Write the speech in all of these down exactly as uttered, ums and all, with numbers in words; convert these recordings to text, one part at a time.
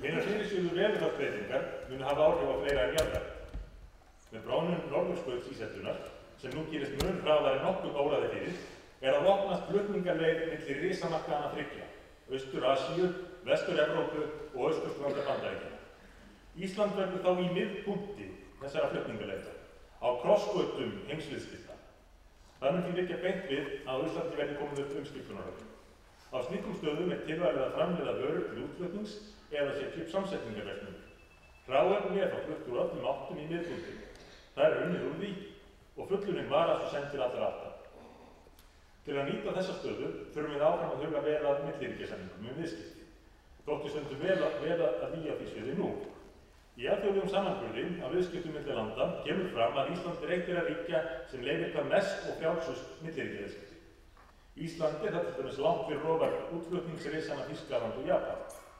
Hinar fyrirséðu veðurfarsbreytingar munu hafa áhrif á fleira en jarðveg. Með bráðnun norðurskautsíshellunnar, sem nú gerist mun hraðar en nokkuð óraði fyrir, er að opnast flutningaleið milli risamarkaðanna þriggja, Austur-Asíu, Vestur-Evrópu og Austurstrandar Bandaríkjanna. Ísland verður þá í miðpunkti þessara flutningaleiða, á krossgötum heimsviðskipta. Það mun því liggja beint við að Íslandi verði komið upp umskiptunarhöfn. Á slíkum stöðum er tilvalið að framleiða vörur til útflutnings eða setja upp samsetningarverksmiðjur. Hráefni er þá flutt úr öllum áttum í miðpunkti. Það er unnið úr því og fullunin vara svo send til allra átta. Til að nýta þessa stöðu þurfum við áfram að huga vel að milliríkjasamningum um viðskipti. Þótti stundum vel að, vel að vígja því sviði nú. Í alþjóðlegum samanburði á viðskiptum milli landa kemur fram að Ísland er eitt þeirra ríkja sem leyfir hvað mest og frjálsust milliríkjaviðskipti. Ísland er þetta til dæmis langt fyrir ofar útflutningsrisana Þýskaland og Japan.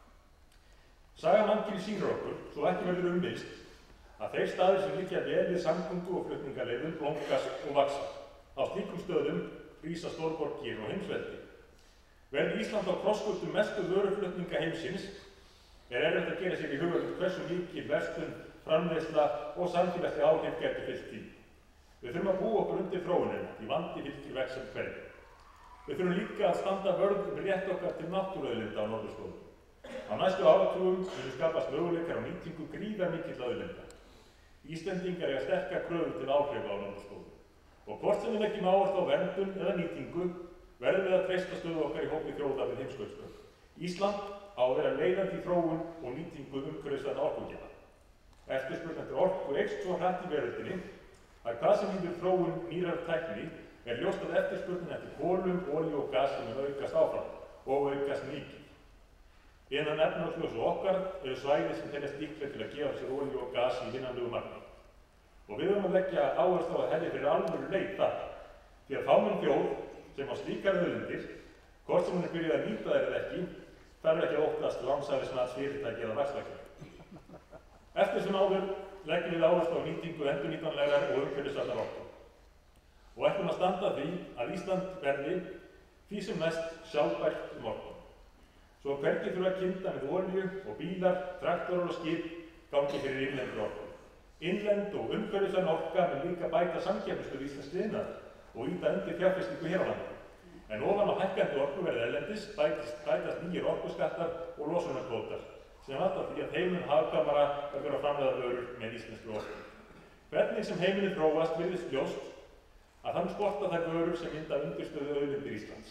Saga mannkynið sýnir okkur, svo ekki verður umvillst, að þeir staðir sem liggja vel við samgöngu og flutningaleiðum blómgast og vaxa. Á slíkum stöðum rísa stórborgir og heimsveldi. Verði Ísland á krossgötum mestu vöruflutninga heimsins, er erfitt að gera sér í huga hversu mikil verslun, framleiðsla og samfélagsleg áhrif getur fylgt því. Við þurfum að búa okkur undir þróunina, því vandi fylgir vex sem hverju. Við þurfum líka að standa vörð um rétt okkar til náttúruauðlinda á norðurslóðum. Á næstu áratugum munu skapast möguleikar á nýtingu gríðarmikilla auðlinda. Íslendingar eiga sterkar kröfur til áhrifa á norðurslóðum. Og hvort sem við leggjum áherslu á verndun eða nýtingu, verðum við að treysta stöðu okkar í hópi þjóða við heimskautsbaug. Ísland á að vera leiðandi í þróun og nýtingu umhverfisvænna orkugjafa. Eftirspurn eftir orku eykst svo hratt í veröldinni að hvað sem líður þróun nýrrar tækni er ljóst að eftirspurnin eftir kolum, olíu og gasi mun aukast áfram og aukast mikið. Innan efnahagslögs og okkar eru svæði sem teljast líkleg til að gefa sér olíu og gasi í vinnanlegu magni. Og við höfum að leggja áherslu á að hefði fyrir alvöru leit þar, því að fámenn þjóð sem á slíkar auðlindir, hvort sem hún er byrjuð að nýta þær eða ekki, þarf ekki að óttast lánshæfismats fyrirtæki eða vaxtakjör. Eftir sem áður leggjum við áherslu á nýtingu endurnýtanlegar og umhverfisvænnar orku. Og ætlum að standa því að Ísland verði því sem mest sjálfbært um orku. Svo hvergi þurfa að kynda með olíu og bílar, traktorar og skip gangi fyrir innlendur orku. Innlend og umhverfisvæn orka mun líka bæta samkeppnisstöðu íslensks iðnaðar og ýta undir fjárfestingu hér á landi. En ofan á hækkandi orkuverði erlendis bætist, bætast nýjir orkuskattar og losunarkvótar, sem valda því að heiminn hagkvæmara verður að framleiða vörur með íslenskri orku. Hvernig sem heiminn þróast virðist ljóst að þann skorta þær vörur sem mynda undirstöðu auðlindir Íslands.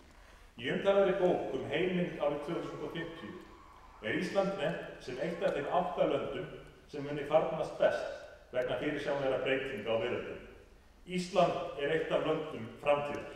Í umtalaðri bók um heiminn árið tvö þúsund fimmtíu er Ísland nefnt sem eitt af þeim átta löndum sem muni farnast best vegna fyrirsjáanlegra breytinga á veröldinni. Ísland er eitt af löndum framtíðar.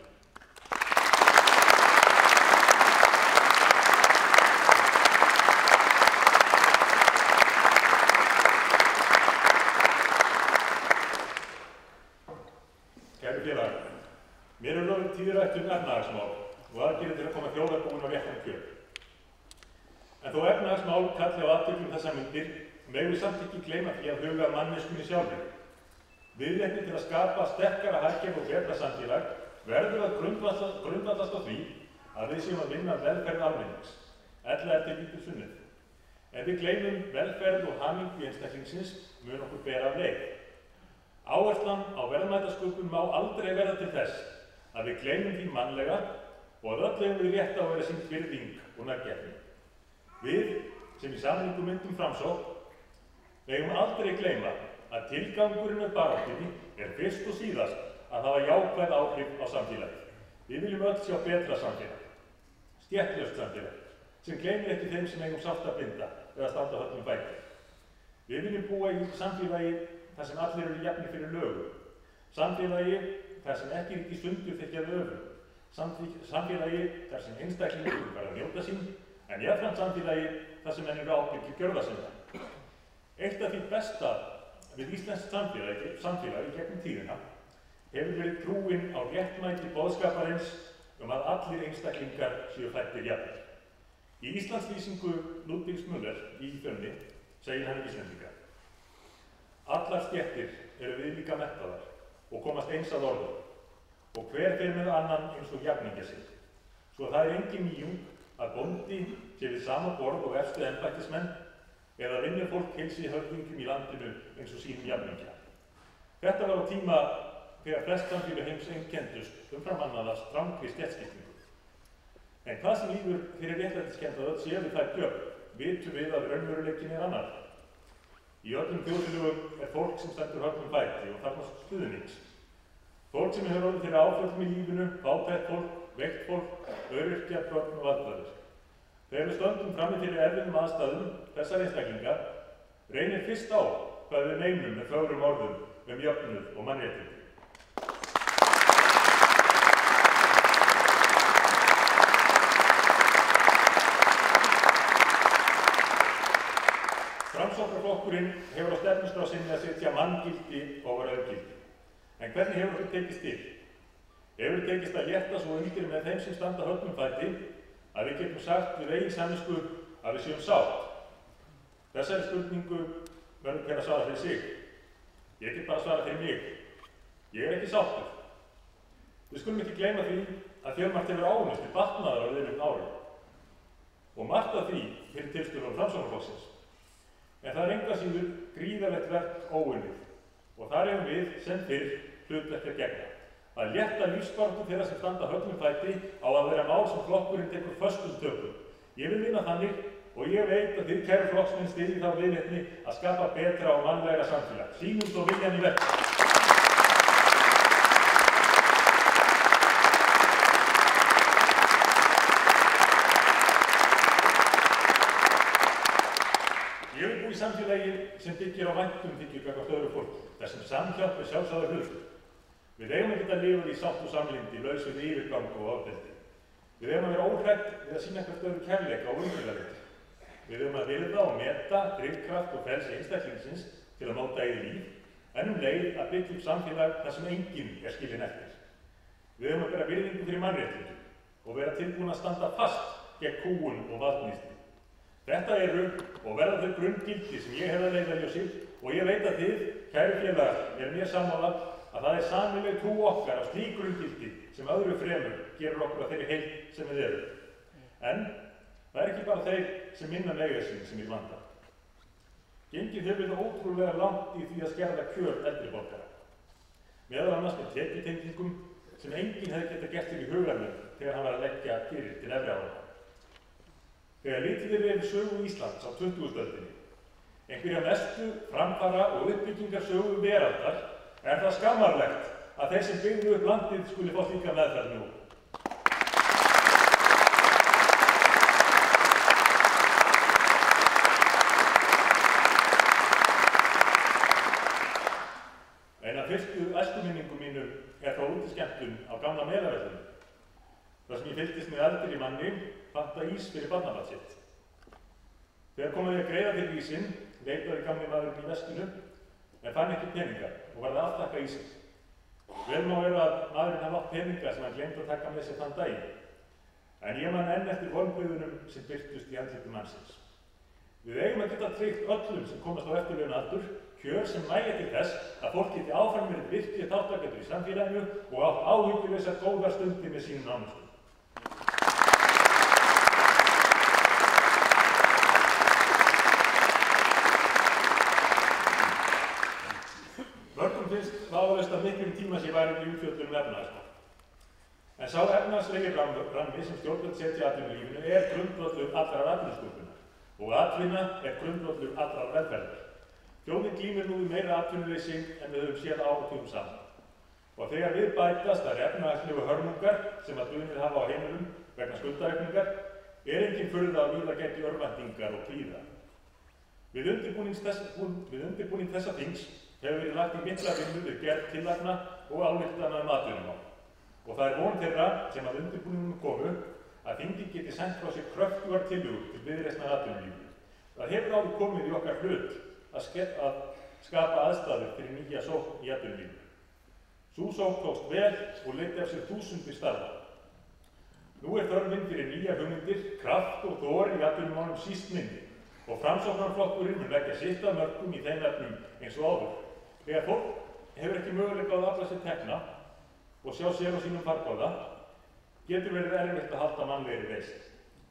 Kæru félagar, mér er orðið tíðrætt um efnahagsmál og aðgerðir til að koma þjóðarbúinu á réttan kjöl. En þó efnahagsmál kalli á athygli um þessar mundir, megum við samt ekki gleyma því að huga að manneskjunni sjálfri. Viðleitni til að skapa sterkara hagkerfi og betra samfélag verður að grundvallast á því að við séum að vinna velferð almennings, ella er til lítils unnið. Ef við gleymum velferð og hamingju einstaklingsins mun okkur bera af leið. Áherslan á verðmætasköpun má aldrei verða til þess að við gleymum því mannlega og að öll eigum við rétt á að vera sýnd virðing og nærgætni. Við, sem í sameiningu myndum Framsókn, megum aldrei gleyma að tilgangurinn með baráttunni er fyrst og síðast að hafa jákvæð áhrif á samfélagið. Við viljum öll sjá betra samfélag, stéttlaust samfélag, sem gleymir ekki þeim sem eigum sárt að binda eða standa höllum fæti. Við viljum búa í samfélagi þar sem allir eru jafnir fyrir lögum, samfélagi þar sem ekki ríkir sundurþykkjað öfund, samfélagi þar sem einstaklingur verða að njóta sín, en jafnframt samfélagi þar sem menn eru ábyrgir gjörða sinna. Eitt af því besta við íslenskt samfélagi, samfélagi gegnum tíðina hefur verið trúin á réttmæti boðskaparins um að allir einstaklingar séu fæddir jafnir. Í Íslandslýsingu Ludvigs Müller í Fjölni segir hann Íslendinga: allar stéttir eru viðlíka menntaðar og komast eins að orði, og hver fer með annan eins og jafningja sig. Svo það er engin nýjung að bóndi, sé við sama borð og efstu embættismenn eða vinnufólk heilsi höfðingjum í landinu eins og sínum jafningja. Þetta var á tíma þegar flest samfélög heims einkenndust umfram annað af strangri stéttaskiptingu. En hvað sem líður fyrir réttlætiskennd að öll séu við þær gjöf, vitum við að raunveruleikinn er annar. Í öllum þjóðfélögum er fólk sem stendur höllum fæti og þarfnast stuðnings. Fólk sem hefur orðið fyrir áföllum í lífinu, fátækt fólk, veikt fólk, öryrkjar, börn og aldraðir. Þegar við stöndum frammi fyrir erfiðum aðstæðum þessar einstaklinga, reynir fyrst á hvað við meinum með fögrum orðum um jöfnuð og mannréttindi. Framsóknarflokkurinn hefur á stefnuskrá sinni að setja manngildi ofar auðgildi. En hvernig hefur þetta tekist til? Hefur tekist að létta svo undir með þeim sem standa höllum fæti að við getum sagt við eigin samvisku að við séum sátt? Þessari spurningu verður hver að svara fyrir sig. Ég get bara að svara fyrir mig. Ég er ekki sáttur. Við skulum ekki gleyma því að fjölmargt hefur ánust til batnaðar á liðnum árum. Og margt af því fyrir tilstuðlan Framsóknarflokksins. En það er engu að síður gríðarlegt verk óunnið. Og þar hefum við sem fyrr hlutverk að gegna. Að létta lífsbaráttu þeirra sem standa höllum fæti á að vera mál sem flokkurinn tekur föstum tökum. Ég vil vinna þannig og ég veit að þið kæru flokksmenn styðji þá viðleitni að skapa betra og mannlegra samfélag. Sýnum svo viljan í verki. Ég vil búa í samfélagi sem byggir á væntum þykju gagnvart öðru fólki, þar sem samhjálp er sjálfsagður hlutur. Við eigum ekki að lifa í sátt og samlyndi, laus við yfirgang og ofbeldi. Við eigum að vera óhrædd við að sýna hvert öðru kærleika og umhverfisrétti. Við eigum að virða og meta drifkraft og frelsi einstaklingsins til að móta eigið líf, en um leið að byggja upp samfélag þar sem enginn er skilinn eftir. Við eigum að bera virðingu fyrir mannréttindum og vera tilbúin að standa fast gegn kúgun og valdníðslu. Þetta eru og verða þau grunngildi sem ég hef að leiðarljósi og ég veit að þið, kæru félagar, er mér sammála að það er sameiginleg trú okkar á slík grunngildi sem öðru fremur gerur okkur að þeirri heild sem við erum. En það er ekki bara þeir sem minna mega sín sem við vanda. Gengið hefur það ótrúlega langt í því að skerða kjör eldri borgara. Meðal annars með tekjutengingum sem enginn hefði getað gert sér í hugarlund þegar hann var að leggja fyrir til efri ára. Þegar litið er yfir sögu Íslands á tuttugustu öldinni, einhverja mestu framfara og uppbyggingar sögu veraldar, er það skammarlegt að þeir sem byggðu upp landið skuli fá slíka meðferð nú. Ein af fyrstu æskuminningum mínum er frá útiskemmtun á gamla Melavellinum, þar sem ég fylgdist með eldri manni panta ís fyrir barnabarn sitt. Þegar kom að greiða fyrir ísinn, leitaði gamli maðurinn í veskinu, en fann ekki peninga og varð að aftaka ísinn. Vel má vera að maðurinn hafi átt peninga sem hann gleymdi að taka með sér þann daginn. En ég man enn eftir vonbrigðunum sem birtust í andliti mannsins. Við eigum að geta tryggt öllum sem komast á eftirlaunaaldur kjör sem nægja til þess að fólk geti áfram verið virkir þátttakendur í samfélaginu og átt áhyggjulausar góðar stundir með sínum nánustum. Mörgum finnst vafalaust að miklum tíma sé varið í umfjöllun um efnahagsmál. En sá efnahagslegi rammi sem stjórnvöld setja atvinnulífinu er grundvöllur allrar atvinnusköpunar og atvinna er grundvöllur allrar velferðar. Þjóðin glímir nú við meira atvinnuleysi en við höfum séð áratugum saman. Og þegar við bætast þær efnahagslegu hörmungar sem að dunið hafa á heimilum vegna skuldaaukningar, er engin furða að víða gæti örvæntingar og kvíða. Við undirbúning þessa, við undirbúning þessa þings hefur verið lagt í mikla vinnu við gerð tillagna og ályktana um atvinnumál. Og það er von þeirra sem að undirbúningnum komu að þingið geti sent frá sér kröftugar tillögur til viðreisnar atvinnulífi. Það hefur áður komið í okkar hlut að, að skapa aðstæður fyrir nýja sókn í atvinnulífi. Sú sókn tókst vel og leiddi af sér þúsundir starfa. Nú er þörfin fyrir nýja hugmyndir, kraft og þor í atvinnumálum síst minni og Framsóknarflokkurinn mun leggja sitt af mörkum í þeim efnum eins og áður. Þegar fólk hefur ekki möguleika á að afla sér tekna og sjá sér á sínum farborða, getur verið erfitt að halda mannlegri reisn.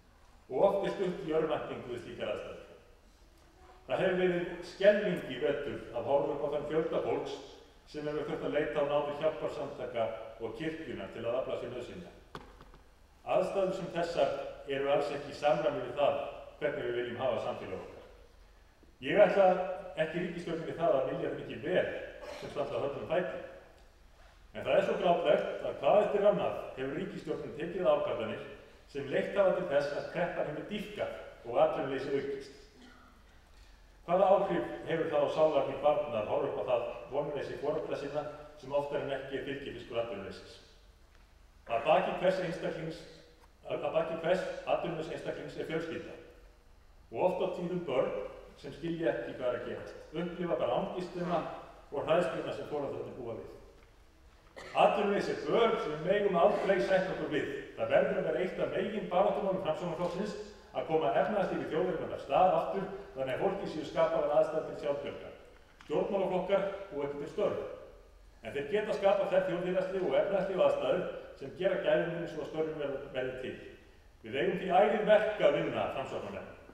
og oft er stutt í örvæntingu við slíkar aðstæður. Það hefur verið skelfing í vetur að horfa upp á þann fjölda fólks sem hefur þurft að leita á náðir hjálparsamtaka og kirkjuna til að afla sér nauðsynja. Aðstæður sem þessar eru alls ekki í samræmi við það hvernig við viljum hafa samfélag okkar. Ég ætla ekki ríkisstjórninni það að vilja þeim ekki vel sem standa höllum fæti. En það er svo grátlegt að hvað eftir annað hefur ríkisstjórnin tekið ákvarðanir sem leitt hafa til þess að kreppan hefur dýpkað og atvinnuleysi aukist. Hvaða áhrif hefur það á sálarni barna að horfa upp á það vonleysi foreldra sinna sem oftar en ekki er fylgifiskur atvinnuleysis? Að baki hvers einstaklings, að baki hvers atvinnuleysis einstaklings er fjölskylda og oft á tíðum börn sem skilja ekki hvað er að gerast, upplifa bara angistina og hræðsluna sem foreldrarnir búa við. Atvinnuleysi er börn sem við megum aldrei sætta okkur við. Það verður að vera eitt af megin baráttumálum Framsóknarflokksins að koma efnahagslífi þjóðarinnar af stað aftur þannig að fólki séu skapaðar aðstæður til sjálfbjargar. Stjórnmálaflokkar búa ekki til störf. En þeir geta skapað þær þjóðfélagslegu og efnahagslegu aðstæður sem gera gæfumuninn svo að störfin verði til. Við eigum því ærið verk að vinna Framsóknarmenn.